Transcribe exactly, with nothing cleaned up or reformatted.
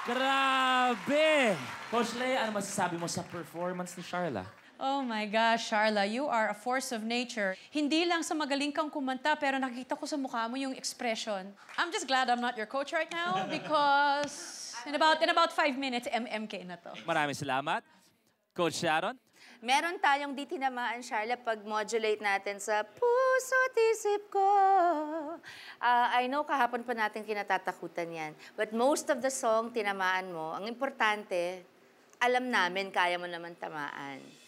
Grabe! Coach Lea, ano masasabi mo sa performance ni Sharla? Oh my gosh, Sharla, you are a force of nature. Hindi lang sa magaling kang kumanta, pero nakikita ko sa mukha mo yung expression. I'm just glad I'm not your coach right now because in about, in about five minutes, M M K na to. Maraming salamat. Coach Sharon? Meron tayong di tinamaan, Sharla, pag modulate natin sa puso't isip ko. Uh, I know kahapon pa natin kinatatakutan yan. But most of the song, tinamaan mo. Ang importante, alam namin, kaya mo naman tamaan.